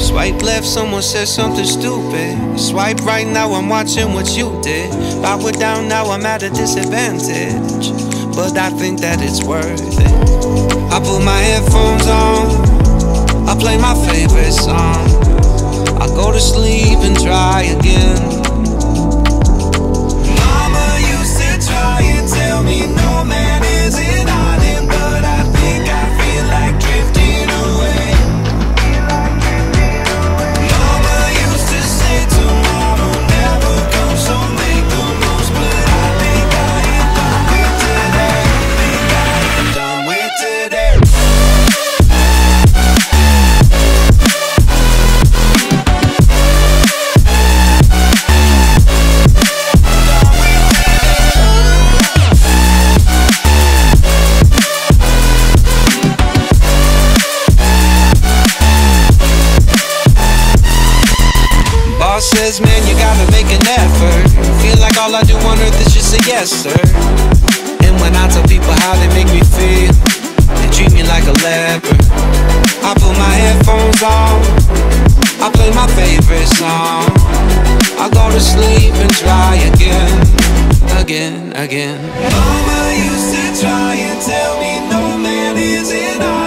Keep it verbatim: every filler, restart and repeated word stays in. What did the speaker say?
Swipe left, someone said something stupid. Swipe right, now I'm watching what you did. Power down, now I'm at a disadvantage, but I think that it's worth it. I put my headphones on, I play my favorite song, I go to sleep and try again. Mama used to try and tell me no man is an island, but I think I feel like drifting away. Mama used to say tomorrow never comes, so make the most, but I think I am done with today. Think I am done with today. Says, man, you gotta make an effort. Feel like all I do on earth is just say yes, sir. And when I tell people how they make me feel, they treat me like a leper. I put my headphones on, I play my favorite song, I go to sleep and try again, again, again. Mama used to try and tell me no man is an